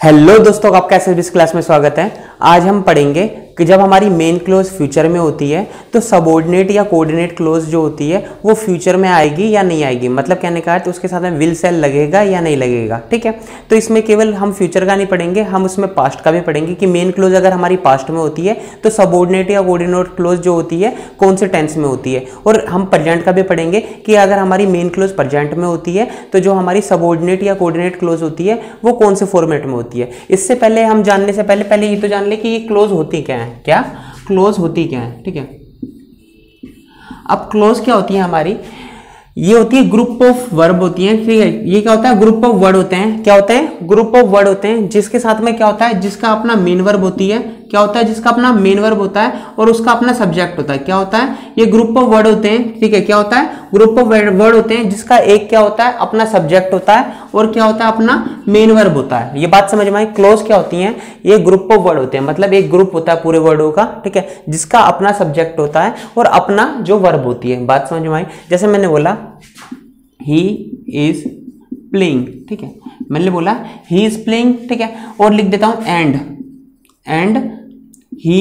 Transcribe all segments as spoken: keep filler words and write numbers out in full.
Hello दोस्तों, आपका S S B class में स्वागत है। आज हम पढ़ेंगे कि जब हमारी मेन क्लोज फ्यूचर में होती है तो सबऑर्डिनेट या कोऑर्डिनेट क्लोज जो होती है वो फ्यूचर में आएगी या नहीं आएगी। मतलब कहने का है तो उसके साथ में विल सेल लगेगा या नहीं लगेगा। ठीक है, तो इसमें केवल हम फ्यूचर का नहीं पढ़ेंगे, हम उसमें पास्ट का भी पढ़ेंगे कि मेन क्लोज अगर हमारी पास्ट में होती है तो सबऑर्डिनेट या कोऑर्डिनेट क्लोज जो होती है कौन से टेंस में होती है। और हम प्रेजेंट का भी पढ़ेंगे कि अगर हमारी मेन क्लोज प्रेजेंट में होती है तो जो हमारी सबऑर्डिनेट या कोऑर्डिनेट क्लोज होती है वो कौन से फॉर्मेट में होती है। इससे पहले हम जानने से पहले पहले ये तो जान ले कि ये क्लोज होती क्या है। क्या क्लोज होती क्या है? ठीक है, अब क्लोज क्या होती है हमारी, ये होती है ग्रुप ऑफ वर्ब होती है। ठीक है, ये क्या होता है, ग्रुप ऑफ वर्ड होते हैं। क्या होते हैं, ग्रुप ऑफ वर्ड होते हैं जिसके साथ में क्या होता है, जिसका अपना मेन वर्ब होती है। क्या होता है, जिसका अपना मेन वर्ब होता है और उसका अपना सब्जेक्ट होता है। क्या होता है, ये ग्रुप ऑफ वर्ड होते हैं। ठीक है, क्या होता है, ग्रुप ऑफ वर्ड होते हैं जिसका एक क्या होता है, अपना सब्जेक्ट होता है और क्या होता है, अपना मेन वर्ब होता है। ये बात समझ में आई। क्लोज क्या होती है, ये ग्रुप ऑफ वर्ड होते हैं, मतलब एक ग्रुप होता है पूरे वर्डों का। ठीक है, जिसका अपना सब्जेक्ट होता है और अपना जो वर्ब होती है। बात समझ में आई। जैसे मैंने बोला ही इज प्लेइंग। ठीक है, मैंने बोला ही इज प्लेइंग। ठीक है, और लिख देता हूं and and he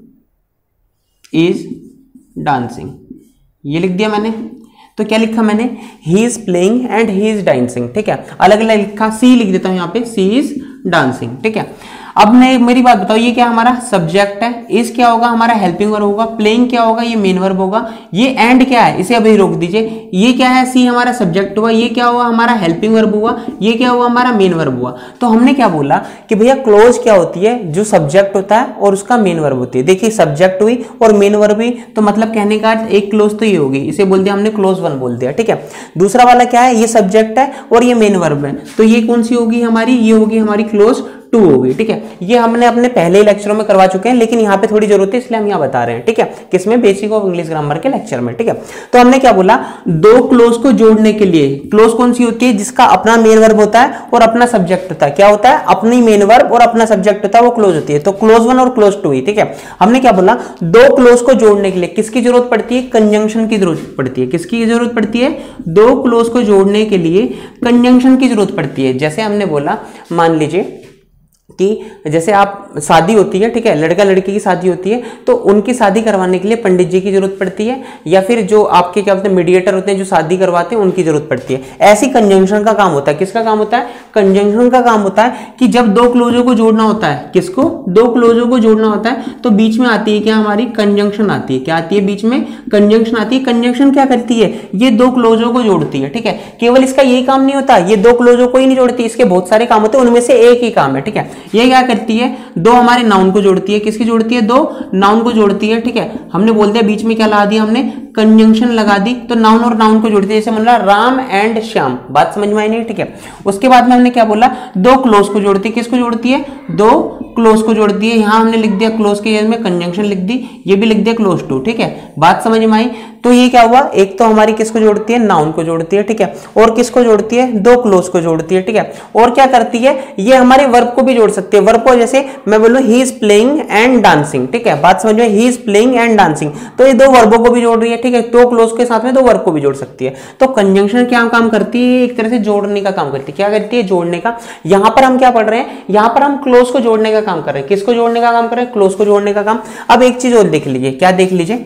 is dancing. ये लिख दिया मैंने। तो क्या लिखा मैंने, he is playing and he is dancing. ठीक है, अलग अलग लिखा। सी लिख देता हूं यहां पे, सी इज डांसिंग। ठीक है, अब मैं मेरी बात बताओ, ये क्या हमारा सब्जेक्ट है, इस क्या होगा हमारा हेल्पिंग वर्ब होगा, प्लेइंग क्या होगा ये मेन वर्ब होगा, ये एंड क्या है इसे अभी रोक दीजिए, ये क्या है सी हमारा सब्जेक्ट हुआ, ये क्या हुआ हमारा हेल्पिंग वर्ब हुआ, ये क्या हुआ हमारा मेन वर्ब हुआ। तो हमने क्या बोला कि भैया क्लोज क्या होती है, जो सब्जेक्ट होता है और उसका मेन वर्ब होती है। देखिए सब्जेक्ट हुई और मेन वर्ब हुई, तो मतलब कहने का एक क्लोज तो ये होगी, इसे बोल दिया हमने क्लोज वन बोल दिया। ठीक है, दूसरा वाला क्या है, ये सब्जेक्ट है और ये मेन वर्ब है, तो ये कौन सी होगी हमारी, ये होगी हमारी क्लोज टू होगी। ठीक है, ये हमने अपने पहले ही लेक्चरों में करवा चुके हैं, लेकिन यहाँ पे थोड़ी जरूरत है इसलिए हम यहाँ बता रहे हैं। ठीक है, किसमें, बेसिक ऑफ इंग्लिश ग्रामर के लेक्चर में। ठीक है, तो हमने क्या बोला, दो क्लोज को जोड़ने के लिए क्लोज कौन सी होती है, जिसका अपना मेन वर्ब होता है और अपना सब्जेक्ट होता है। क्या होता है, अपनी मेन वर्ब और अपना सब्जेक्ट होता है, वो क्लोज होती है। तो क्लोज वन और क्लोज टू ही। ठीक है, हमने क्या बोला, दो क्लोज को जोड़ने के लिए किसकी जरूरत पड़ती है, कंजंक्शन की जरूरत पड़ती है। किसकी जरूरत पड़ती है, दो क्लोज को जोड़ने के लिए कंजंक्शन की जरूरत पड़ती है। जैसे हमने बोला, मान लीजिए कि जैसे आप शादी होती है, ठीक है, लड़का लड़की की शादी होती है, तो उनकी शादी करवाने के लिए पंडित जी की जरूरत पड़ती है, या फिर जो आपके क्या बोलते हैं मीडिएटर होते हैं जो शादी करवाते हैं उनकी जरूरत पड़ती है। ऐसी कंजंक्शन का काम होता है। किसका काम होता है, कंजंक्शन का काम होता है कि जब दो क्लोजों को जोड़ना होता है, किसको, दो क्लोजों को जोड़ना होता है, तो बीच में आती है क्या हमारी, कंजंक्शन आती है। क्या आती है, बीच में कंजंक्शन आती है। कंजंक्शन क्या करती है, ये दो क्लोजों को जोड़ती है। ठीक है, केवल इसका यही काम नहीं होता, ये दो क्लोजों को ही नहीं जोड़ती, इसके बहुत सारे काम होते हैं, उनमें से एक ही काम है। ठीक है, ये क्या करती है, दो हमारे नाउन को जोड़ती है। किसकी जोड़ती है, दो नाउन को जोड़ती है। ठीक है, हमने बोल दिया बीच में क्या लगा दिया हमने, कंजंक्शन लगा दी, तो नाउन और नाउन को जोड़ती है। जैसे मतलब राम एंड श्याम। बात समझ में आई नहीं। ठीक है, उसके बाद में हमने क्या बोला, दो क्लोज को जोड़ती है। किसको जोड़ती है, दो क्लोज को जोड़ती है। यहां हमने लिख दिया क्लोज के में कंजंक्शन लिख दी, ये भी लिख दिया क्लोज टू। ठीक है, बात समझ में आई। तो ये क्या हुआ, एक तो हमारी किसको जोड़ती है, नाउन को जोड़ती है। ठीक है, और किसको जोड़ती है, दो क्लोज को जोड़ती है। ठीक है, और क्या करती है, ये हमारे वर्ब को भी जोड़ सकती है। वर्ब को जैसे मैं बोलूं he is playing and dancing. ठीक है, बात समझ में, he is playing and dancing, तो ये दो वर्बों को भी जोड़ रही है। ठीक है, दो क्लोज के साथ में दो वर्ब को भी जोड़ सकती है। तो कंजंक्शन क्या काम करती है, एक तरह से जोड़ने का काम करती है। क्या करती है, जोड़ने का। यहां पर हम क्या पढ़ रहे हैं, यहां पर हम क्लोज को जोड़ने का काम कर रहे हैं। किसको जोड़ने का काम कर रहे हैं, क्लोज को जोड़ने का काम। अब एक चीज और देख लीजिए, क्या देख लीजिए,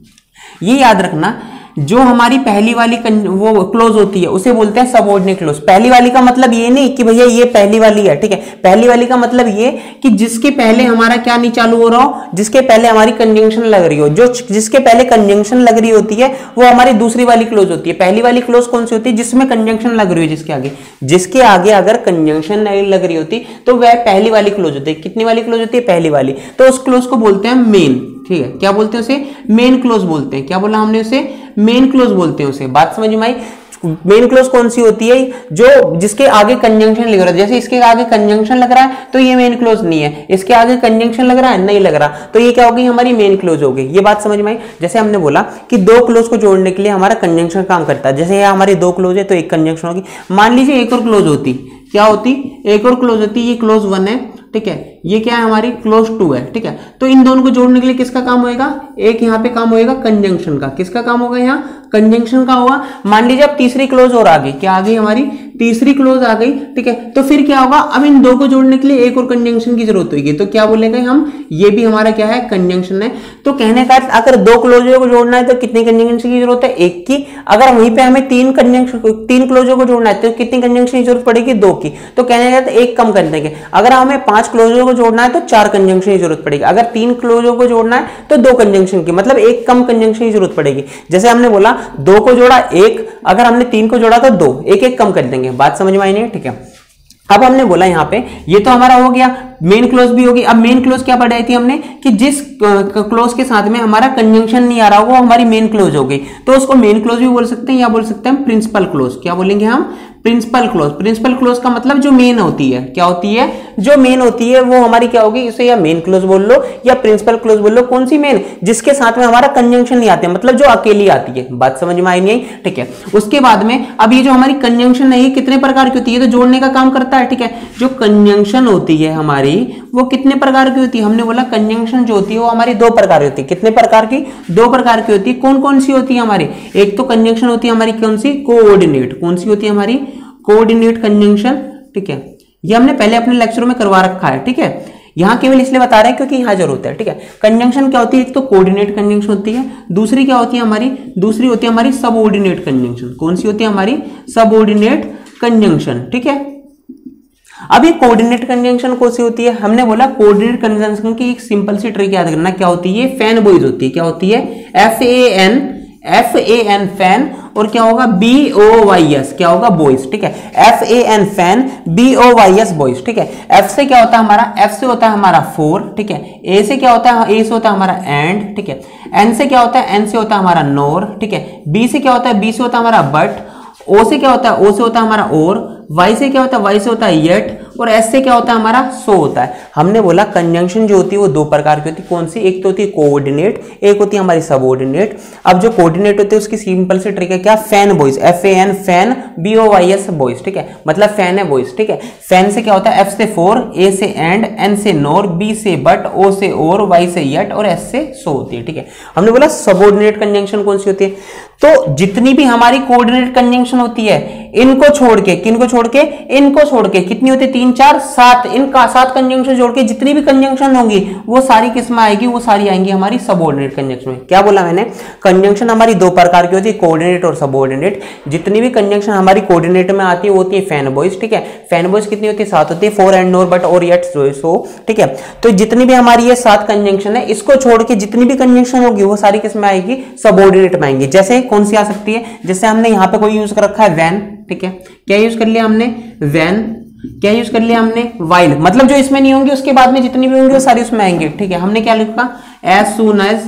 ये याद रखना, जो हमारी पहली वाली वो क्लोज होती है उसे बोलते हैं सबऑर्डिनेट क्लोज। पहली वाली का मतलब ये नहीं कि भैया ये पहली वाली है। ठीक है, पहली वाली का मतलब ये कि जिसके पहले हमारा क्या नहीं चालू हो रहा हो, जिसके पहले हमारी कंजंक्शन लग रही हो। जो जिसके पहले कंजंक्शन लग रही होती है वो हमारी दूसरी वाली क्लोज होती है। पहली वाली क्लोज कौन सी होती है, जिसमें कंजंक्शन लग रही हो, जिसके आगे जिसके आगे अगर कंजंक्शन नहीं लग रही होती तो वह पहली वाली क्लोज होती है। कितनी वाली क्लोज होती है, पहली वाली। तो उस क्लोज को बोलते हैं मेन। ठीक है, क्या बोलते हैं उसे, मेन क्लोज बोलते हैं। क्या बोला हमने उसे, मेन क्लोज बोलते हैं उसे। बात समझ में आई। मेन क्लोज कौन सी होती है, जो जिसके आगे कंजंक्शन लग रहा है। जैसे इसके आगे कंजंक्शन लग रहा है तो ये मेन क्लोज नहीं है, इसके आगे कंजंक्शन लग रहा है, नहीं लग रहा, तो ये क्या होगी, हमारी मेन क्लोज होगी। ये बात समझ में आई। जैसे हमने बोला कि दो क्लोज को जोड़ने के लिए हमारा कंजंक्शन काम करता है। जैसे ये हमारी दो क्लोज है तो एक कंजंक्शन होगी। मान लीजिए एक और क्लोज होती, क्या होती, एक और क्लोज होती, ये क्लोज वन है। ठीक है, ये क्या है हमारी क्लोज टू है। ठीक है, तो इन दोनों को जोड़ने के लिए किसका काम होएगा, एक यहाँ पे काम होएगा कंजंक्शन का। किसका काम होगा, यहाँ कंजंक्शन का होगा। मान लीजिए अब तीसरी क्लोज और आ गई, क्या आ गई हमारी तीसरी क्लोज आ गई, ठीक है। तो फिर क्या होगा, अब इन दो को जोड़ने के लिए एक और कंजंक्शन की जरूरत होगी, तो क्या बोलेंगे हम, ये भी हमारा क्या है, कंजंक्शन है। तो कहने का अगर दो क्लोजों को जोड़ना है तो कितनी कंजंक्शन की जरूरत है, एक की। अगर वहीं पे हमें तीन कंजंक्शन तीन क्लोजों को जोड़ना है तो कितनी कंजंक्शन की जरूरत पड़ेगी, दो की। तो कहने का एक कम कर देंगे। अगर हमें पांच क्लोजों को जोड़ना है तो चार कंजंक्शन की जरूरत पड़ेगी। अगर तीन क्लोजों को जोड़ना है तो दो कंजंक्शन की, मतलब एक कम कंजंक्शन की जरूरत पड़ेगी। जैसे हमने बोला दो को जोड़ा एक, अगर हमने तीन को जोड़ा तो दो, एक एक कम कर देंगे। बात समझ में आई नहीं, ठीक है। अब हमने बोला यहाँ पे ये तो हमारा हो गया, मेन क्लोज भी होगी। अब मेन क्लोज क्या पढ़ाई थी हमने कि जिस क्लोज के साथ में हमारा कंजंक्शन नहीं आ रहा वो हमारी मेन क्लोज हो गई, तो उसको मेन क्लोज भी बोल सकते हैं या बोल सकते हैं प्रिंसिपल क्लोज। क्या बोलेंगे हम, प्रिंसिपल क्लोज। प्रिंसिपल क्लोज का मतलब जो मेन होती है, क्या होती है, जो मेन होती है वो हमारी क्या होगी, इसे या मेन क्लोज बोल लो या प्रिंसिपल क्लोज बोल लो। कौन सी मेन, जिसके साथ में हमारा कंजंक्शन नहीं आते, मतलब जो अकेली आती है। बात समझ में आई नहीं, ठीक है। उसके बाद में अब ये जो हमारी कंजंक्शन है ये कितने प्रकार की होती है, तो जोड़ने का काम करता है, ठीक है। जो कंजंक्शन होती है हमारी वो कितने प्रकार की होती है, हमने बोला कंजंक्शन जो होती है वो हमारी दो प्रकार की होती है। कितने प्रकार की, दो प्रकार की होती है। कौन कौन सी होती है हमारी, एक तो कंजंक्शन होती है हमारी कौन सी, कोऑर्डिनेट। कौन सी होती है हमारी, कोऑर्डिनेट कंजंक्शन, ठीक है। ये हमने पहले अपने लेक्चरों में करवा रखा है, ठीक है। यहां केवल इसलिए बता रहे हैं क्योंकि यहां जरूरत है, ठीक है। कंजंक्शन क्या होती है, एक तो कोऑर्डिनेट कंजंक्शन होती है, दूसरी क्या होती है हमारी, दूसरी होती है हमारी सबऑर्डिनेट कंजंक्शन। कौन सी होती है हमारी, सबऑर्डिनेट कंजंक्शन, ठीक है। अब ये कोऑर्डिनेट कंजंक्शन कौन सी होती है, हमने बोला कोऑर्डिनेट कंजंक्शन की एक सिंपल सी ट्रिक याद करना, क्या होती है, फैन बॉयज होती है। क्या होती है, F A N, F A N fan, और क्या होगा, बी ओ वाई एस, क्या होगा, बॉयज, ठीक है। F A N fan, B O Y S boys, ठीक है। एफ से क्या होता है हमारा, एफ से होता है हमारा फोर, ठीक है। ए से क्या होता है, ए से होता है हमारा एंड, ठीक है। एन से क्या होता है, एन से होता है हमारा नोर, ठीक है। बी से क्या होता है, बी से होता है हमारा बट। ओ से क्या होता है, ओ से होता है हमारा और। वाई से क्या होता है, वाई से होता है येट। और एस से क्या होता है हमारा, सो होता है। हमने बोला कंजंक्शन जो होती है वो दो प्रकार की होती है। कौन सी, एक तो होती है कोऑर्डिनेट, एक होती है हमारी सबऑर्डिनेट। अब जो कोऑर्डिनेट होती है उसकी सिंपल सी ट्रिक है, क्या, fan boys, F A N fan, B O Y S boys, ठीक है। मतलब फैन है बॉयज, ठीक है। फैन से क्या होता है, एफ से फोर, ए से एंड, एन से नोर, बी से बट, ओ से और, वाई से येट और एस से सो होती है, ठीक है। हमने बोला सबऑर्डिनेट कंजंक्शन कौन सी होती है, तो जितनी भी हमारी कोऑर्डिनेट कंजंक्शन होती है इनको छोड़ के, किनको छोड़ के, इनको छोड़ के, कितनी होती है, तीन चार सात, इनका सात कंजंक्शन जोड़ के जितनी भी कंजंक्शन होंगी वो सारी किस में आएगी, वो सारी आएंगी हमारी सबऑर्डिनेट कंजंक्शन में। क्या बोला मैंने, कंजंक्शन हमारी दो प्रकार की होती है, कोऑर्डिनेट और सबऑर्डिनेट। जितनी भी कंजंक्शन हमारी कोऑर्डिनेट में आती है वो होती है फैन बॉयज, ठीक है। फैन बॉयज कितनी होती है, सात होती है, फोर एंड नोर बट और येट सो, ठीक है। तो जितनी भी हमारी ये सात कंजंक्शन है इसको छोड़ के जितनी भी कंजंक्शन होगी वो सारी किस में आएगी, सबऑर्डिनेट में आएंगी। जैसे कौन सी आ सकती है, जैसे हमने यहाँ पे कोई यूज कर रखा है वैन, ठीक है। क्या यूज कर लिया हमने, वैन। क्या यूज कर लिया हमने, वाइल। मतलब जो इसमें नहीं होंगी उसके बाद में जितनी भी होंगी वो सारी उसमें आएंगे, ठीक है। हमने क्या लिखा, एज सून एज,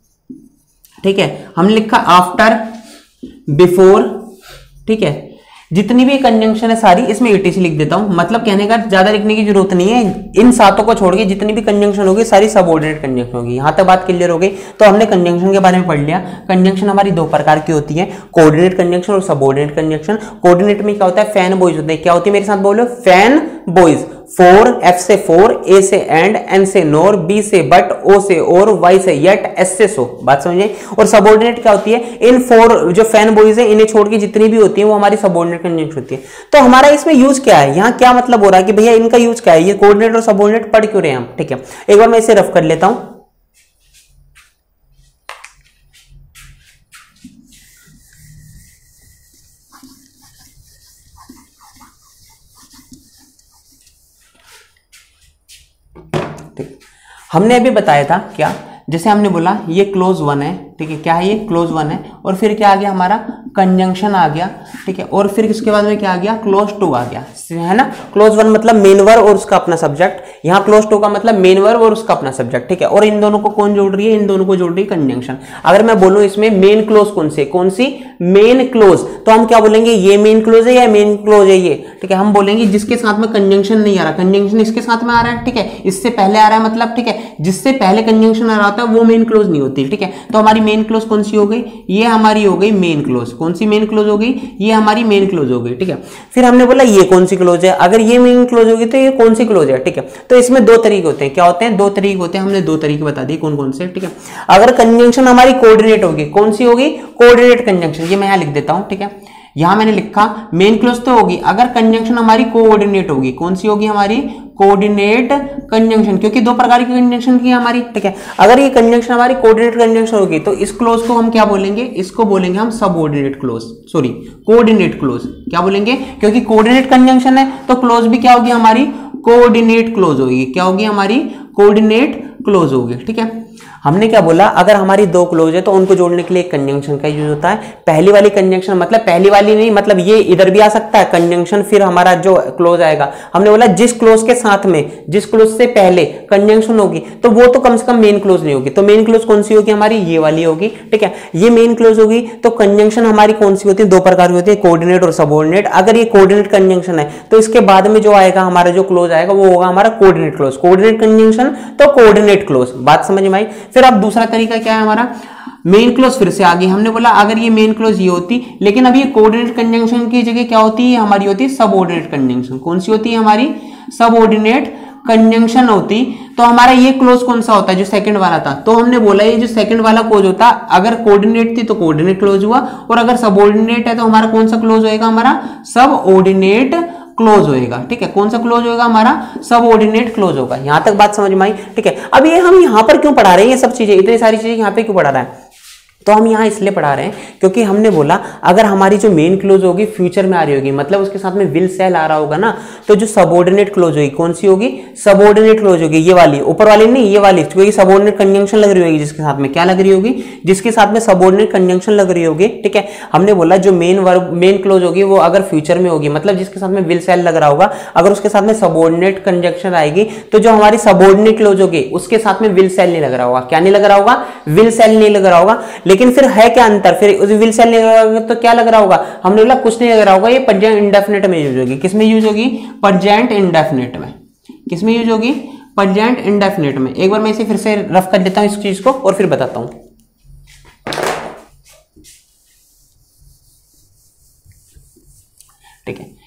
ठीक है। हमने लिखा आफ्टर, बिफोर, ठीक है। जितनी भी कंजंक्शन है सारी इसमें ईटीसी लिख देता हूं। मतलब कहने का ज्यादा लिखने की जरूरत नहीं है, इन सातों को छोड़ के जितनी भी कंजंक्शन होगी सारी सबऑर्डिनेट कंजंक्शन होगी। यहां तक बात क्लियर हो गई। तो हमने कंजंक्शन के बारे में पढ़ लिया। कंजंक्शन हमारी दो प्रकार की होती है, कोऑर्डिनेट कंजंक्शन और सबऑर्डिनेट कंजंक्शन। कोऑर्डिनेट में क्या होता है, फैन बॉयज होते हैं। क्या होती है, मेरे साथ बोलो, फैन बॉयज। फोर, एफ से फोर, ए से एंड, एन से नोर, बी से बट, ओ से और, वाई से येट, एस से सो। बात समझिए। और सबऑर्डिनेट क्या होती है, इन फोर जो फैन बॉयज है इन्हें छोड़ के जितनी भी होती है वो हमारी सबऑर्डिनेट कंजंक्शन होती है। तो हमारा इसमें यूज क्या है, यहाँ क्या मतलब हो रहा है कि भैया इनका यूज क्या है, ये कोऑर्डिनेट और सबऑर्डिनेट पढ़ क्यों रहे हैं हम, ठीक है। एक बार मैं इसे रफ कर लेता हूं। हमने अभी बताया था क्या, जैसे हमने बोला ये क्लोज वन है, ठीक है। क्या है, ये क्लोज वन है। और फिर क्या आ गया हमारा, कंजंक्शन आ गया, ठीक है। और फिर इसके बाद में क्या आ गया, क्लोज टू आ गया, है ना। क्लोज वन मतलब मेन वर्ब और उसका अपना सब्जेक्ट, यहाँ क्लोज टू का मतलब मेन वर्ब और उसका अपना सब्जेक्ट, ठीक है। और इन दोनों को कौन जोड़ रही है, इन दोनों को जोड़ रही है कंजंक्शन। अगर मैं बोलूं इसमें मेन क्लोज कौन से, कौन सी, मेन क्लोज, तो हम क्या बोलेंगे, ये मेन क्लोज है या मेन क्लोज है ये, ठीक है। हम बोलेंगे जिसके साथ में कंजंक्शन नहीं आ रहा, कंजंक्शन इसके साथ में आ रहा है, ठीक है, इससे पहले आ रहा है, मतलब, ठीक है, जिससे पहले कंजंक्शन आ रहा होता है वो मेन क्लोज नहीं होती, ठीक है। तो हमारी मेन क्लोज कौन सी हो गई, ये हमारी हो गई मेन क्लोज। कौन सी मेन क्लोज हो गई, ये हमारी मेन क्लोज हो गई, ठीक है। फिर हमने बोला ये कौन सी क्लोज है, अगर ये मेन क्लोज होगी तो ये कौन सी क्लोज है, ठीक है। तो इसमें दो तरीके होते हैं, क्या होते हैं, दो तरीके होते हैं। हमने दो तरीके बता दिए कौन कौन से, ठीक है। अगर कंजंक्शन हमारी कोऑर्डिनेट होगी, कौन सी होगी, कोऑर्डिनेट कंजंक्शन, ये मैं यहां लिख देता हूं, ठीक है। यहां मैंने लिखा मेन क्लोज तो होगी अगर कंजंक्शन हमारी कोऑर्डिनेट होगी। कौन सी होगी हमारी? कोऑर्डिनेट कंजंक्शन, क्योंकि दो प्रकार की कंजंक्शन की हमारी, ठीक है। अगर ये कंजंक्शन हमारी कोऑर्डिनेट कंजंक्शन होगी तो इस क्लोज को हम क्या बोलेंगे? इसको बोलेंगे हम subordinate clause, sorry coordinate clause. क्या बोलेंगे? क्योंकि कोऑर्डिनेट कंजंक्शन है तो क्लोज भी क्या होगी हमारी? कोऑर्डिनेट क्लोज होगी। क्या होगी हमारी? कोऑर्डिनेट क्लोज होगी, ठीक है। हमने क्या बोला? अगर हमारी दो क्लोज है तो उनको जोड़ने के लिए कंजंक्शन का यूज होता है। पहली वाली कंजंक्शन मतलब पहली वाली नहीं, मतलब ये इधर भी आ सकता है कंजंक्शन, फिर हमारा जो क्लोज आएगा, हमने बोला जिस क्लोज के साथ में, जिस क्लोज से पहले कंजंक्शन होगी तो वो तो कम से कम मेन क्लोज नहीं होगी। तो मेन क्लोज कौन सी होगी हमारी? ये वाली होगी, ठीक है। ये मेन क्लोज होगी तो कंजंक्शन हमारी कौन सी होती है? दो प्रकार की होती है, कोऑर्डिनेट और सबऑर्डिनेट। अगर ये कोऑर्डिनेट कंजंक्शन है तो इसके बाद में जो आएगा हमारा जो क्लोज आएगा वो होगा हमारा कोऑर्डिनेट क्लोज। कोऑर्डिनेट कंजंक्शन तो कोऑर्डिनेट क्लोज। बात समझ में आई? फिर अब दूसरा तरीका क्या है हमारा? मेन क्लोज फिर से आगे हमने बोला अगर ये मेन क्लोज ये होती, लेकिन अब ये कोऑर्डिनेट कंजंक्शन की जगह क्या होती है हमारी? होती है सबऑर्डिनेट कंजंक्शन। कौन सी होती है हमारी? सबऑर्डिनेट कंजंक्शन होती। तो हमारा ये क्लोज कौन सा होता है? जो सेकंड वाला था। तो हमने बोला ये जो सेकंड वाला क्लोज होता, अगर कोऑर्डिनेट थी तो कोऑर्डिनेट क्लोज हुआ, और अगर सबऑर्डिनेट है तो हमारा कौन सा क्लोज होएगा? हमारा सबऑर्डिनेट क्लोज होएगा, ठीक है। कौन सा क्लोज होएगा? हमारा सबऑर्डिनेट क्लोज होगा। यहां तक बात समझ में आई, ठीक है। अब ये हम यहां पर क्यों पढ़ा रहे हैं? ये सब चीजें, इतनी सारी चीजें यहां पे क्यों पढ़ा रहे हैं? तो हम यहाँ इसलिए पढ़ा रहे हैं क्योंकि हमने बोला अगर हमारी जो मेन क्लोज होगी फ्यूचर में आ रही होगी, मतलब उसके साथ में विल सेल आ रहा होगा ना, तो जो सबऑर्डिनेट क्लोज होगी कौन सी होगी? सबऑर्डिनेट क्लोज होगी। ये वाली, ऊपर वाली नहीं, ये वाली, क्योंकि सबऑर्डिनेट कंजंक्शन लग रही होगी जिसके साथ में। क्या लग रही होगी? जिसके साथ में सबऑर्डिनेट कंजंक्शन लग रही होगी, ठीक है। हमने बोला जो मेन वर्ब मेन क्लोज होगी वो अगर फ्यूचर में होगी, मतलब जिसके साथ में विल सेल लग रहा होगा, अगर उसके साथ में सबऑर्डिनेट कंजंक्शन आएगी तो जो हमारी सबऑर्डिनेट क्लोज होगी उसके साथ में विल सेल नहीं लग रहा होगा। क्या नहीं लग रहा होगा? विल सेल नहीं लग रहा होगा। लेकिन फिर है क्या अंतर? फिर उस विल सेल नहीं लग रहा होगा तो क्या लग रहा होगा? हमने बोला कुछ नहीं लग रहा होगा, ये प्रेजेंट इंडेफिनिट में यूज होगी। किस में यूज होगी? प्रेजेंट इंडेफिनिट में। किस में यूज होगी? प्रेजेंट इंडेफिनिट में। एक बार मैं इसे फिर से रफ कर देता हूं इस चीज को और फिर बताता हूं, ठीक है।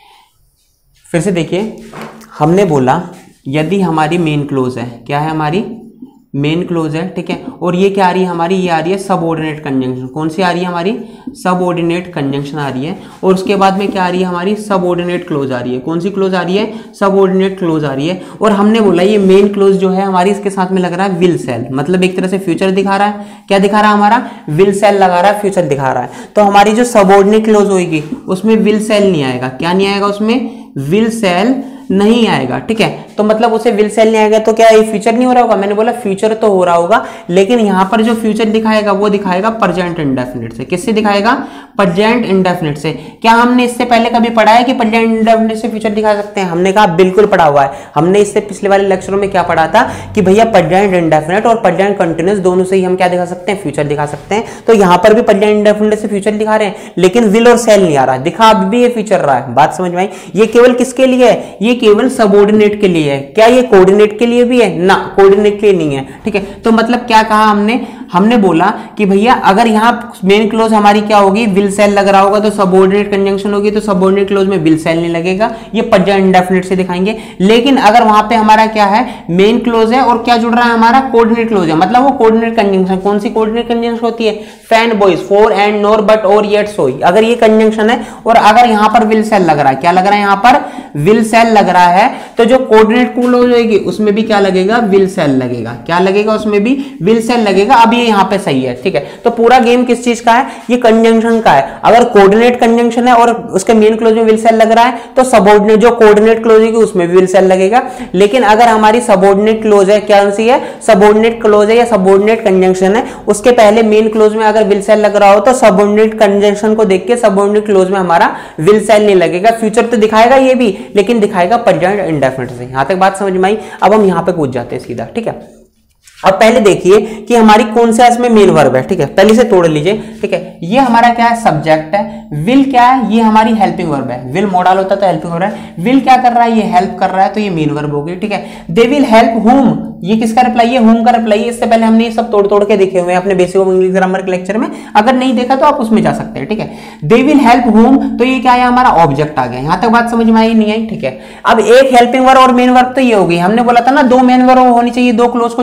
फिर से देखिए, हमने बोला यदि हमारी मेन क्लोज है, क्या है हमारी? मेन क्लोज है, ठीक है। और ये क्या आ रही है हमारी? ये आ रही है सबऑर्डिनेट कंजंक्शन। कौन सी आ रही है हमारी? सबऑर्डिनेट कंजंक्शन आ रही है। और उसके बाद में क्या आ रही है हमारी? सबऑर्डिनेट क्लोज आ रही है। कौन सी क्लोज आ रही है? सबऑर्डिनेट क्लोज आ रही है। और हमने बोला ये मेन क्लोज जो है हमारी, इसके साथ में लग रहा है विल सेल, मतलब एक तरह से फ्यूचर दिखा रहा है। क्या दिखा रहा है हमारा? विल सेल लगा रहा है, फ्यूचर दिखा रहा है। तो हमारी जो सबऑर्डिनेट क्लोज होगी उसमें विल सेल नहीं आएगा। क्या नहीं आएगा उसमें? विल सेल नहीं आएगा, ठीक है। तो मतलब उसे विल सेल नहीं आएगा तो क्या ये फ्यूचर नहीं हो रहा होगा? मैंने बोला फ्यूचर तो हो रहा होगा, लेकिन यहां पर जो फ्यूचर दिखाएगा वो दिखाएगा प्रेजेंट इंडेफिनिट से। किससे दिखाएगा? प्रेजेंट इंडेफिनिट से। क्या हमने इससे पहले कभी पढ़ा है कि प्रेजेंट इंडेफिनिट से फ्यूचर दिखा सकते हैं? हमने कहा बिल्कुल पढ़ा हुआ है। हमने इससे पिछले वाले लेक्चरों में क्या पढ़ा था कि भैया प्रेजेंट इंडेफिनिट और प्रेजेंट कंटिन्यूअस दोनों से ही हम क्या दिखा सकते हैं? फ्यूचर दिखा सकते हैं। तो यहां पर भी प्रेजेंट इंडेफिनिट से फ्यूचर दिखा रहे हैं, लेकिन विल और सेल नहीं आ रहा, दिखा अभी भी ये फ्यूचर रहा है। बात समझ में आई? ये केवल किसके लिए है? ये केवल सबऑर्डिनेट के लिए है। क्या ये कोऑर्डिनेट के लिए भी है? ना, कोऑर्डिनेट के लिए नहीं है, ठीक है। तो मतलब क्या कहा हमने? हमने बोला कि भैया अगर यहाँ मेन क्लोज हमारी क्या होगी? विल सेल लग रहा होगा तो सबऑर्डिनेट कंजंक्शन होगी, तो सबऑर्डिनेट क्लोज में विल सेल नहीं लगेगा, ये प्रेजेंट इंडेफिनिट से दिखाएंगे। लेकिन अगर वहां पे हमारा क्या है? मेन क्लोज है और क्या जुड़ रहा है हमारा? कोऑर्डिनेट क्लोज है, मतलब वो कोऑर्डिनेट कंजंक्शन। कौन सी कोऑर्डिनेट कंजंक्शन होती है? FANBOYS, for and nor but और येट सोई। अगर ये कंजंक्शन है और अगर यहां पर विल सेल लग रहा है, क्या लग रहा है? यहां पर विल सेल लग रहा है, तो जो कोऑर्डिनेट क्लोज होगी उसमें भी क्या लगेगा? विल सेल लगेगा। क्या लगेगा? उसमें भी विल सेल लगेगा। अब ये यहां पे सही है, ठीक है। तो पूरा गेम किस चीज का है? ये कंजंक्शन का है। अगर कोऑर्डिनेट कंजंक्शन है और उसके मेन क्लोज में विल सेल लग रहा है तो सबऑर्डिनेट जो कोऑर्डिनेट क्लोज है उसमें भी विल सेल लगेगा। लेकिन अगर हमारी सबऑर्डिनेट क्लोज है, क्या सी है? सबऑर्डिनेट क्लोज है या सबऑर्डिनेट कंजंक्शन है, उसके पहले मेन क्लोज में अगर विल सेल लग रहा हो तो सबऑर्डिनेट कंजंक्शन को देख के सबऑर्डिनेट क्लोज में हमारा विल सेल नहीं लगेगा। फ्यूचर तो दिखाएगा ये भी, लेकिन दिखाएगा प्रेजेंट इंडेफिनिट से। यहां तक बात समझ में आई? अब हम यहां पे कूद जाते हैं सीधा, ठीक है। अब पहले देखिए कि हमारी कौन सा इसमें मेन वर्ब है, ठीक है। पहले से तोड़ लीजिए, ठीक है। ये हमारा क्या है? सब्जेक्ट है। विल क्या है? ये हमारी हेल्पिंग वर्ब है। विल मॉडल होता है तो हेल्पिंग वर्ब है। विल क्या कर रहा है? ये हेल्प कर रहा है, तो ये मेन वर्ब हो गई, ठीक है। दे विल हेल्प हुम, ये किसका रिप्लाई है? हुम का रिप्लाई है। इससे पहले हमने ये सब तोड़ तोड़ के देखे हुए हैं अपने बेसिक ऑफ इंग्लिश ग्रामर के लेक्चर में, अगर नहीं देखा तो आप उसमें जा सकते हैं, ठीक है। दे विल हेल्प हुम, तो ये क्या है? हमारा ऑब्जेक्ट आ गया। यहां तक बात समझ में आई नहीं आई? ठीक है। अब एक हेल्पिंग वर्ब और मेन वर्ब तो ये होगी। हमने बोला था ना दो मेन वर्ब होनी चाहिए दो क्लोज को जोड़ने के लिए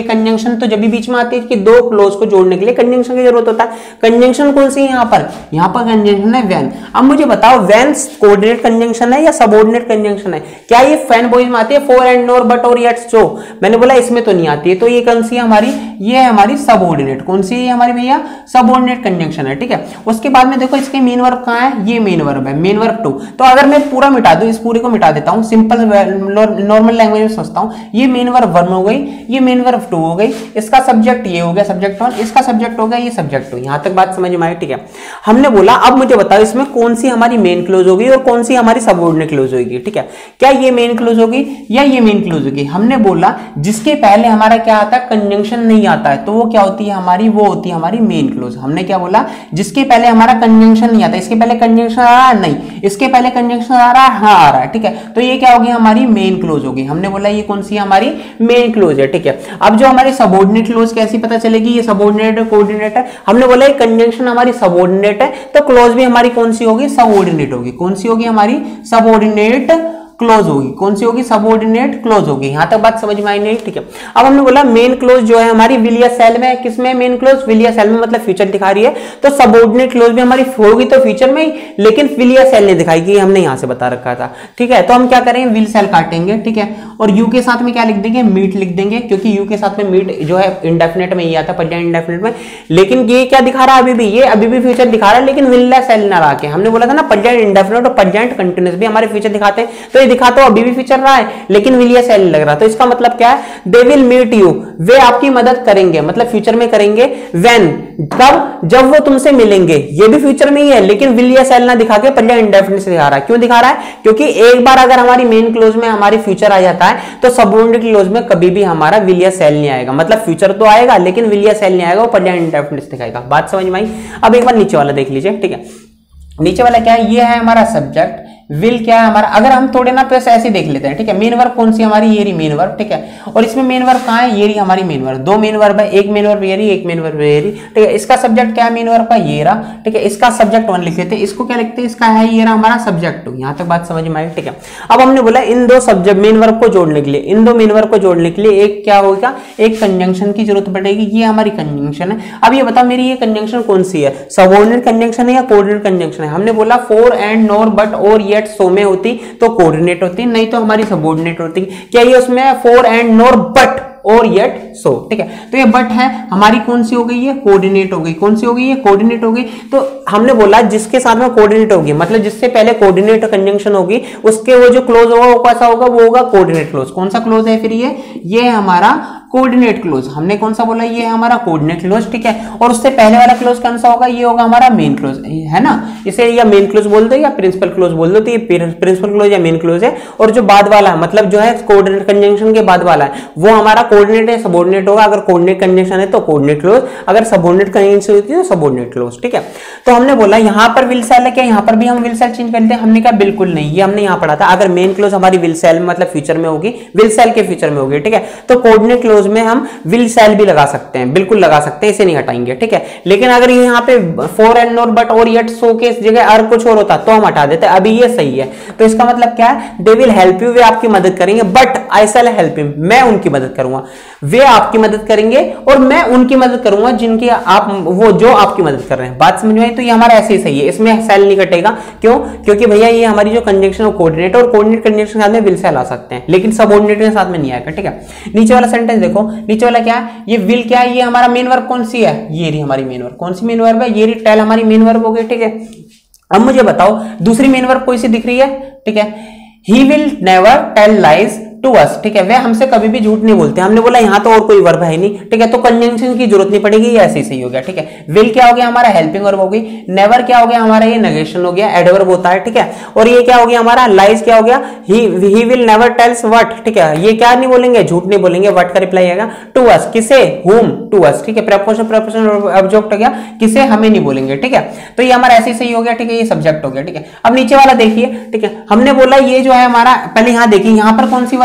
कंजंक्शन तो जब भी बीच में आती है कि दो क्लोज को जोड़ने के लिए कंजंक्शन की जरूरत होता है। कंजंक्शन कौन सी है यहाँ पर, यहाँ पर कंजंक्शन है व्हेन। अब मुझे बताओ व्हेन कोऑर्डिनेट कंजंक्शन है या सबऑर्डिनेट कंजंक्शन है? क्या ये फैन बॉयज में आती है, फॉर एंड नॉर बट और येट सो? मैंने बोला इसमें तो नहीं आती है, तो ये कौन सी है हमारी, ये है हमारी सबऑर्डिनेट। कौन सी है हमारी भैया, सबऑर्डिनेट कंजंक्शन है, ठीक है। उसके बाद में देखो इसके मेन वर्ब कहाँ है, ये मेन वर्ब है, मेन वर्ब टू। तो अगर मैं पूरा मिटा दूं, इस पूरे को मिटा देता हूं, सिंपल नॉर्मल लैंग्वेज में सोचता हूं, ये मेन वर्ब वन हो गई, ये मेन वर्ब टू हो गई, इसका सब्जेक्ट ये हो गया सब्जेक्ट वन, इसका सब्जेक्ट हो गया ये सब्जेक्ट टू। यहां तक बात समझ में आई, ठीक है। हमने बोला अब मुझे बताओ इसमें कौन सी हमारी मेन क्लोज होगी और कौन सी हमारी सबऑर्डिनेट क्लोज होगी, ठीक है। क्या ये मेन क्लोज होगी या ये मेन क्लोज होगी? हमने बोला जिसके पहले हमारा क्या आता है, कंजंक्शन नहीं आता है, तो वो क्या होती है हमारी, वो होती है हमारी मेन क्लोज। हमने क्या बोला, जिसके पहले हमारा कंजंक्शन नहीं आता, इसके पहले कंजंक्शन आ रहा है नहीं, इसके पहले कंजंक्शन आ रहा है, हाँ आ रहा है, ठीक है, तो ये क्या होगी हमारी मेन क्लोज होगी। हमने बोला ये कौन सी हमारी मेन क्लोज है, ठीक है। अब जो हमारी सबऑर्डिनेट क्लोज कैसी पता चलेगी, ये सबऑर्डिनेट है कोऑर्डिनेट है? हमने बोला ये कंजंक्शन हमारी सबऑर्डिनेट है, तो क्लोज भी हमारी कौन सी होगी, सबऑर्डिनेट होगी। कौन सी होगी हमारी, सबऑर्डिनेट क्लोज होगी। कौन सी होगी, सबऑर्डिनेट क्लोज होगी। यहां तक बात समझ में आई नहीं, ठीक है। अब हमने बोला मेन क्लोज जो है हमारी विल या सेल में, किसमें मेन क्लोज, विल या सेल में, मतलब फ्यूचर दिखा रही है, तो सबऑर्डिनेट क्लोज भी हमारी होगी तो फ्यूचर में ही, लेकिन विल या सेल नहीं दिखाएगी, हमने यहां से बता रखा था, ठीक है। तो हम क्या करेंगे, विल सेल काटेंगे, ठीक है, और यू के साथ में क्या लिख देंगे, मीट लिख देंगे, क्योंकि यू के साथ में मीट जो है इंडेफिनेट में ही आता है, प्रेजेंट इंडेफिनेट में। लेकिन ये क्या दिखा रहा है, अभी भी ये अभी भी फ्यूचर दिखा रहा है, लेकिन विल या सेल ना लाके। हमने बोला था ना प्रेजेंट इंडेफिनेट और प्रेजेंट कंटीन्यूअस भी हमारे फ्यूचर दिखाते हैं, तो ये दिखाता है अभी भी चल रहा है, लेकिन विल या सेल लग रहा। तो इसका मतलब क्या है, दे विल मीट यू, वे आपकी मदद करेंगे, मतलब फ्यूचर में करेंगे। व्हेन, तब जब वो तुमसे मिलेंगे, ये भी फ्यूचर में ही है, लेकिन विल या सेल ना दिखा के प्रेजेंट इंडेफिनिट से दिखा रहा है। क्यों दिखा रहा है, क्योंकि एक बार अगर हमारी मेन क्लोज में हमारी फ्यूचर आ जाता है, तो सबऑर्डिनेट क्लोज में कभी भी हमारा विल या सेल नहीं आएगा, मतलब फ्यूचर तो आएगा लेकिन विल या सेल नहीं आएगा, वो प्रेजेंट इंडेफिनिट से दिखाएगा। बात समझ में आई? अब एक बार नीचे वाला देख लीजिए, ठीक है। नीचे वाला क्या है, ये है हमारा सब्जेक्ट, विल क्या है हमारा। अगर हम थोड़े ना तो ऐसे देख लेते हैं, ठीक है। मेन वर्ब कौन सी हमारी, ये रही मेन वर्ब, ठीक है। और इसमें मेन वर्ब कहाँ है, ये रही हमारी मेन वर्ब। दो मेन वर्ब है, एक मेन वर्ब ये रही, एक मेन वर्ब ये रही, ठीक है। इसका सब्जेक्ट क्या है मेन वर्ब का, ये रहा, ठीक है। इसका सब्जेक्ट वन लिख लेते हैं, इसको क्या लिखते हैं, इसका है ये रहा हमारा सब्जेक्ट टू। यहां तक बात समझ में आई, ठीक है। अब हमने बोला इन दो सब्जेक्ट मेन वर्ब को जोड़ने के लिए, इन दो मेन वर्ब को जोड़ने के लिए एक क्या होगा, एक कंजंक्शन की जरूरत पड़ेगी। ये हमारी कंजंक्शन है। अब ये बताओ मेरी ये कंजंक्शन कौन सी है, सबऑर्डिनेट कंजंक्शन है या कोऑर्डिनेट कंजंक्शन है? हमने बोला फॉर एंड नॉर बट और येट सो में होती तो कोऑर्डिनेट होती, नहीं तो हमारी सबऑर्डिनेट होती। क्या ये उसमें फॉर एंड नॉर बट और येट सो, ठीक है। तो ये बट है हमारी कौन सी हो गई है, कोऑर्डिनेट हो गई। कौन सी हो गई है, कोऑर्डिनेट हो गई। तो हमने बोला जिसके साथ में कोऑर्डिनेट होगी, मतलब जिससे पहले कोऑर्डिनेट कंजंक्शन होगी, उसके वो जो क्लोज होगा वो कैसा होगा, वो होगा कोऑर्डिनेट क्लोज। कौन सा क्लोज है फिर ये, ये है हमारा कोऑर्डिनेट क्लोज। हमने कौन सा बोला, ये है हमारा कोऑर्डिनेट क्लोज, ठीक है। और उससे पहले वाला क्लोज कौन सा होगा, ये होगा हमारा मेन क्लोज, है ना। इसे या मेन क्लोज बोल दो या प्रिंसिपल क्लोज बोल दो, तो ये प्रिंसिपल क्लोज या मेन क्लोज है। और जो बाद वाला है, मतलब जो है कोऑर्डिनेट कंजंक्शन के बाद वाला है, वो हमारा कोऑर्डिनेट है, सबऑर्डिनेट होगा। अगर कोऑर्डिनेट कंजंक्शन है तो कोऑर्डिनेट क्लोज, अगर सबऑर्डिनेट कंजंक्शन होती है तो सबऑर्डिनेट क्लोज, ठीक है। तो हमने बोला यहां पर विल सेल है, क्या यहां पर भी हम विल सेल चेंज करते हैं? हमने कहा बिल्कुल नहीं, ये हमने यहां पढ़ा था। अगर मेन क्लोज हमारी विल सेल में, मतलब फ्यूचर में होगी, विल सेल के फ्यूचर में होगी, ठीक है, तो कोऑर्डिनेट क्लोज में हम विल सेल भी लगा सकते हैं, बिल्कुल लगा सकते हैं, इसे नहीं हटाएंगे, ठीक है। लेकिन अगर यहाँ पे फॉर एंड नॉर बट और येट सो के जगह और कुछ और होता तो हम हटा देते, अभी ये सही है। तो इसका मतलब क्या है, दे विल हेल्प यू, वे आपकी मदद करेंगे, but I shall help him, मैं उनकी मदद करूंगा। वे आपकी मदद करेंगे और मैं उनकी मदद करूंगा जिनकी आप, वो जो आपकी मदद कर रहे हैं। बात समझ में आई? तो ये हमारा ऐसे ही सही है, इसमें सेल नहीं कटेगा। क्यों? क्योंकि भैया ये हमारी जो कंजंक्शन कोऑर्डिनेट और कोऑर्डिनेट कंजंक्शन साथ में विल सेल आ सकते हैं, लेकिन सबऑर्डिनेट के साथ में नहीं आएगा, ठीक है। नीचे वाला सेंटेंस देखो, नीचे वाला क्या है, ये विल क्या है, ये हमारा मेन वर्ब कौन सी है, ये रही हमारी मेन वर्ब। कौन सी मेन वर्ब है, ये रही टेल हमारी मेन वर्ब हो गई, ठीक है। अब मुझे बताओ दूसरी मेन वर्ब कोई सी दिख रही है, ठीक है। He will never tell lies to us, ठीक है, वे हमसे कभी भी झूठ नहीं बोलते। हमने बोला यहां तो और कोई वर्ब है नहीं, ठीक है, तो कंजंक्शन की जरूरत नहीं पड़ेगी, ये ऐसे ही सही हो गया, ठीक है। विल क्या हो गया हमारा, हेल्पिंग वर्ब हो गई। नेवर क्या हो गया हमारा, ये नेगेशन हो गया, एडवर्ब होता है, ठीक है। और ये क्या हो गया हमारा, लाइज क्या हो गया, he he will never tells what, ठीक है, ये क्या नहीं बोलेंगे, झूठ नहीं बोलेंगे। व्हाट का रिप्लाई आएगा, टू अस, किसे, हुम, टू अस, ठीक है। प्रेपोजिशन प्रेपोजिशन ऑब्जेक्ट हो गया, किसे, हमें नहीं बोलेंगे, ठीक है। तो ये हमारा ऐसे ही सही हो गया, ठीक है, ये सब्जेक्ट हो गया, ठीक है। अब नीचे वाला देखिए, ठीक है, हमने बोला ये जो है हमारा, पहले यहां देखिए, यहां पर कौन सी वर्ब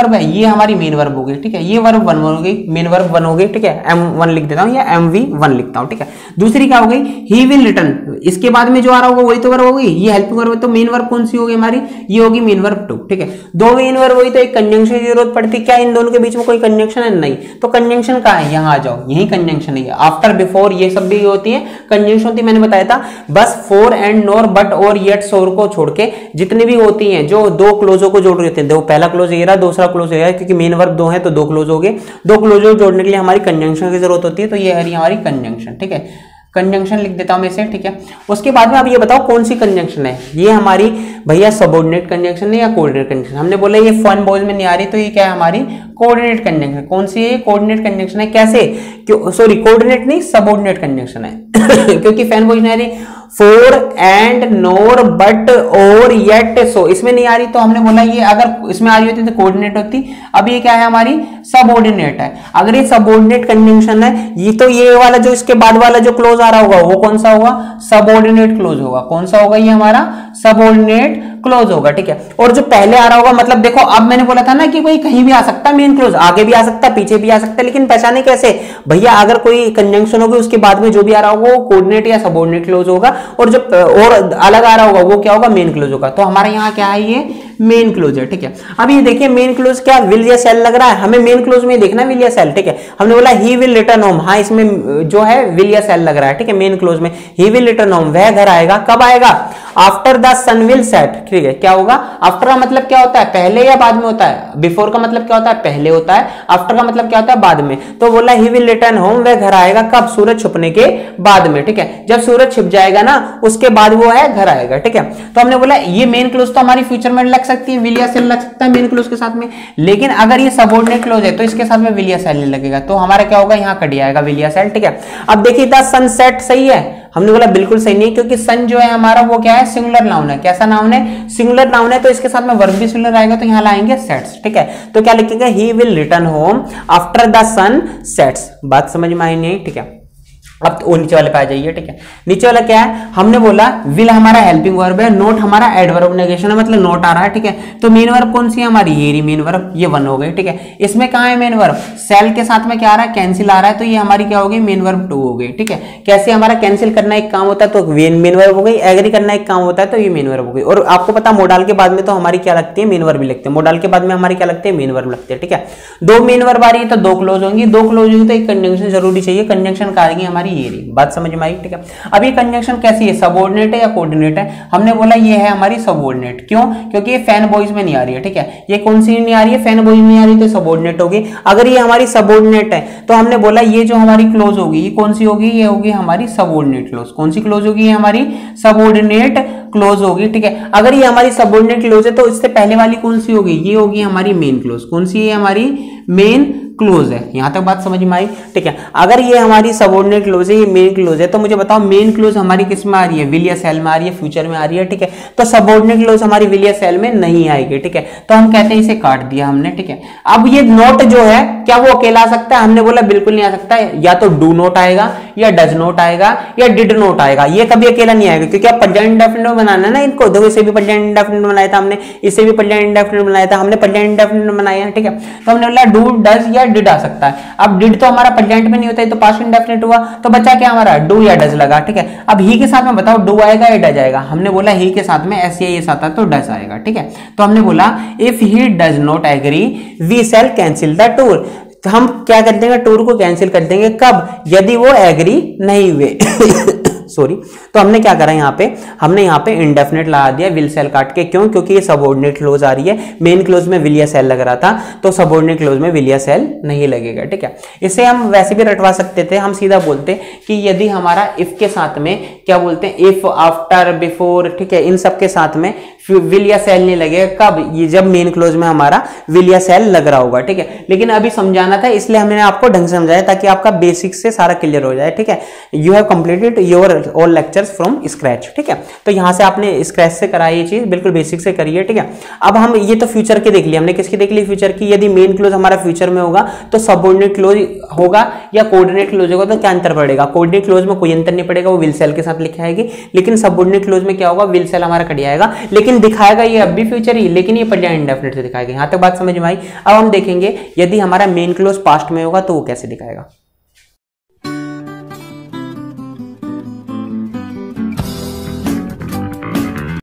वर्ब है, ये हमारी मेन वर्ब हो गई, ठीक है, ये वर्ब वन हो गई, मेन वर्ब वन हो गई, ठीक है, एम वन लिख देता हूँ या एम वी वन लिखता हूँ, ठीक है। दूसरी क्या हो गई, ही विल रिटर्न, इसके बाद में जो आ रहा होगा वही तो वर्ब हो गई, ये हेल्पिंग वर्ब है, तो मेन वर्ब कौन सी होगी हमारी, ये होगी मेन वर्ब टू, ठीक है। दो मेन वर्ब हुई तो एक कंजंक्शन की जरूरत पड़ती, क्या इन दोनों के बीच में कोई कंजंक्शन है, नहीं, तो कंजंक्शन कहाँ है, यहाँ आ जाओ, यही कंजंक्शन है, आफ्टर बिफोर ये सब भी होती है कंजंक्शन होती है, मैंने बताया था। बस फोर एंड नोर बट और येट सोर को छोड़ के जितनी भी होती हैं जो दो क्लोजों को जोड़ रहे थे, दो पहला क्लोज ये रहा, दूसरा क्लोज ये रहा, क्योंकि मेन वर्ब दो है तो दो क्लोज हो गए, दो क्लोजों जोड़ने के लिए हमारी कंजंक्शन की जरूरत होती है, तो ये है हमारी कंजंक्शन, ठीक है, कंजंक्शन लिख देता हूं मैं इसे, ठीक है। उसके बाद में अब ये बताओ कौन सी कंजंक्शन है, ये हमारी भैया सबऑर्डिनेट कंजंक्शन है या कोऑर्डिनेट कंजंक्शन, हमने बोला ये फन बॉयज में नहीं आ रही, तो ये क्या है हमारी कोऑर्डिनेट कंजंक्शन, कौन सी है, कोऑर्डिनेट कंजंक्शन है, कैसे, क्यों सॉरी कोऑर्डिनेट नहीं सबऑर्डिनेट कंजंक्शन है क्योंकि फैन बॉयज नहीं आ रही, फोर एंड नोर बट और येट सो इसमें नहीं आ रही, तो हमने बोला ये अगर इसमें आ रही होती तो कोऑर्डिनेट होती, अब ये क्या है हमारी सबऑर्डिनेट है। अगर ये सबऑर्डिनेट कंजंक्शन है, ये तो ये वाला जो इसके बाद वाला जो क्लोज आ रहा होगा वो कौन सा होगा, सबऑर्डिनेट क्लोज होगा, कौन सा होगा, ये हमारा सबऑर्डिनेट क्लोज होगा, ठीक है। और जो पहले आ रहा होगा, मतलब देखो अब मैंने बोला था ना कि कोई कहीं भी आ सकता है मेन क्लोज, आगे भी आ सकता है पीछे भी आ सकता है, लेकिन पहचाने कैसे भैया, अगर कोई कंजंक्शन होगी उसके बाद में जो भी आ रहा होगा वो कोऑर्डिनेट या सबऑर्डिनेट क्लोज होगा, और जो और अलग आ रहा होगा वो क्या होगा, मेन क्लोज होगा। तो हमारे यहाँ क्या है, ये मेन क्लोज है, ठीक है। अब ये देखिए मेन क्लोज क्या विल या सेल लग रहा है, हमें मेन क्लोज में देखना विल या सेल, ठीक है। हमने बोला ही विल रिटर्न होम, हाँ इसमें जो है विल या सेल लग रहा है, ठीक है, मेन क्लोज में ही विल रिटर्न होम, वह घर आएगा, कब आएगा, after the sun will set, ठीक है। क्या होगा, आफ्टर का मतलब क्या होता है, पहले या बाद में होता है, बिफोर का मतलब क्या होता है, पहले होता है, आफ्टर का मतलब क्या होता है, बाद में। तो बोला ही विल रिटर्न होम, वह घर आएगा कब, सूरज छुपने के बाद में, ठीक है, जब सूरज छिप जाएगा ना उसके बाद वो है घर आएगा, ठीक है। तो हमने बोला ये मेन क्लोज तो हमारी फ्यूचर में लग सकती है, विल या सेल लग सकता है मेन क्लोज के साथ में, लेकिन अगर ये सबऑर्डिनेट क्लोज है तो इसके साथ में विल या सेल नहीं लगेगा, तो हमारा क्या होगा, यहाँ कट जाएगा विल या सेल, ठीक है। अब देखिए द सनसेट सही है, हमने बोला बिल्कुल सही नहीं, क्योंकि सन जो है हमारा वो क्या है, सिंगुलर नाउन है, कैसा नाउन है, सिंगुलर नाउन है, तो इसके साथ में वर्ब भी सिंगुलर आएगा, तो यहाँ लाएंगे सेट्स, ठीक है। तो क्या लिखेंगे, he will return home after the sun sets, बात समझ में आई नहीं, ठीक है। अब तो नीचे वाले पे आ जाइए, ठीक है। नीचे वाला क्या है, हमने बोला विल हमारा हेल्पिंग वर्ब है, नोट हमारा एडवर्ब नेगेशन है, मतलब नोट आ रहा है, ठीक है। तो मेन वर्ब कौन सी है हमारी, ये रही मेन वर्ब, ये वन हो गई, ठीक है। इसमें कहाँ है मेन वर्ब, सेल के साथ में क्या आ रहा है, कैंसिल आ रहा है, तो ये हमारी क्या हो गई, मेन वर्ब टू हो गई, ठीक है। कैसे हमारा कैंसिल करना एक काम होता है तो मेन वर्ब हो गई, एग्री करना एक काम होता है तो ये मेन वर्ब हो गई। और आपको पता मोडाल के बाद में तो हमारी क्या लगती है, मेन वर्ब भी लगते हैं, मोडाल के बाद में हमारी क्या लगती है, मेन वर्ब लगती है, ठीक है। दो मेन वर्ब आ रही है तो दो क्लोज होंगी, दो क्लोज होंगी तो एक कंजंक्शन जरूरी चाहिए, कंजंक्शन का आएगी हमारी ये रही, बात समझ में आई, ठीक है। अब ये कंजंक्शन कैसी है, सबऑर्डिनेट है या कोऑर्डिनेट है, हमने बोला ये है हमारी सबऑर्डिनेट, क्यों, क्योंकि ये फैन बॉयज में नहीं आ रही है, ठीक है। ये कौन सी नहीं आ रही है, फैन बॉयज में नहीं आ रही, तो सबऑर्डिनेट होगी। अगर ये हमारी सबऑर्डिनेट है तो हमने बोला ये जो हमारी क्लोज होगी ये कौन सी होगी, ये होगी हमारी सबऑर्डिनेट क्लोज, कौन सी क्लोज होगी, ये हमारी सबऑर्डिनेट क्लोज होगी, ठीक है। अगर ये हमारी सबऑर्डिनेट क्लोज है तो इससे पहले वाली कौन सी होगी, ये होगी हमारी मेन क्लोज, कौन सी है हमारी मेन क्लोज है, यहां तक बात समझ में आई, ठीक है। अगर ये हमारी सबऑर्डिनेट क्लोज है, ये मेन क्लोज है, तो मुझे बताओ मेन क्लोज हमारी किस में आ रही है, विल या सेल में आ रही है, फ्यूचर में आ रही है, ठीक है। तो सबऑर्डिनेट क्लोज हमारी विल या सेल में नहीं आएगी, ठीक है। तो हम कहते हैं इसे काट दिया हमने, ठीक है। अब ये नोट जो है क्या वो अकेला आ सकता है, हमने बोला बिल्कुल नहीं आ सकता है, या तो डू नोट आएगा या डज नोट आएगा या डिड नोट आएगा, ये कभी अकेला नहीं आएगा, क्योंकि आप प्रेजेंट इंडेफिनिट बनाना है ना इनको, देखो इसे भी प्रेजेंट इंडेफिनिट बनाया था हमने, इसे भी प्रेजेंट इंडेफिनिट बनाया था हमने, प्रेजेंट इंडेफिनिट बनाया है, ठीक है। तो हमने बोला डू डज या डिड आ सकता है। अब डिड तो हमारा प्रेजेंट में नहीं होता है, तो पास्ट इंडेफिनिट हुआ, तो बचा क्या हमारा, डू या डज लगा, ठीक है। अब ही के साथ में बताओ डू आएगा या डज आएगा, हमने बोला ही के साथ में एस या एस आता तो डज आएगा, ठीक है। तो हमने बोला if he does not agree we shall cancel the tour, तो हम क्या कर देंगे, टूर को कैंसिल कर देंगे, कब, यदि वो एग्री नहीं हुए सॉरी। तो हमने क्या करा यहाँ पे, हमने यहाँ पे इंडेफिनेट लगा दिया विल सेल काट के, क्यों, क्योंकि ये सबऑर्डिनेट क्लोज आ रही है, मेन क्लोज में विल या सेल लग रहा था, तो सबऑर्डिनेट क्लोज में विल या सेल नहीं लगेगा, ठीक है। इसे हम वैसे भी रटवा सकते थे, हम सीधा बोलते कि यदि हमारा इफ के साथ में क्या बोलते हैं, इफ, आफ्टर, बिफोर, ठीक है, इन सब के साथ में विल या सेल नहीं लगेगा, कब, ये जब मेन क्लोज में हमारा विल या सेल लग रहा होगा, ठीक है। लेकिन अभी समझाना था इसलिए हमने आपको ढंग से समझाया ताकि आपका बेसिक से सारा क्लियर हो जाए, ठीक है। You have completed your all lectures from scratch, ठीक है। तो यहाँ से आपने स्क्रैच से करा ये चीज, बिल्कुल बेसिक से करिए, ठीक है। अब हम ये तो फ्यूचर के देख लिया हमने, किसकी देख ली, फ्यूचर की। यदि मेन क्लोज हमारा फ्यूचर में होगा तो सबऑर्डिनेट क्लोज होगा या कोऑर्डिनेट क्लोज होगा, तो क्या अंतर पड़ेगा। कोऑर्डिनेट क्लोज में कोई अंतर नहीं पड़ेगा, वो विल सेल के साथ लिखा आएगी, लेकिन सबऑर्डिनेट क्लोज में क्या होगा, विल सेल हमारा कट जाएगा, लेकिन दिखाएगा ये अब भी फ्यूचर ही, लेकिन ये पर्याय इंडेफिनिट से दिखाएगा। यहाँ तक बात समझ में आई। अब हम देखेंगे यदि हमारा मेन क्लोज पास्ट में होगा तो वो कैसे दिखाएगा।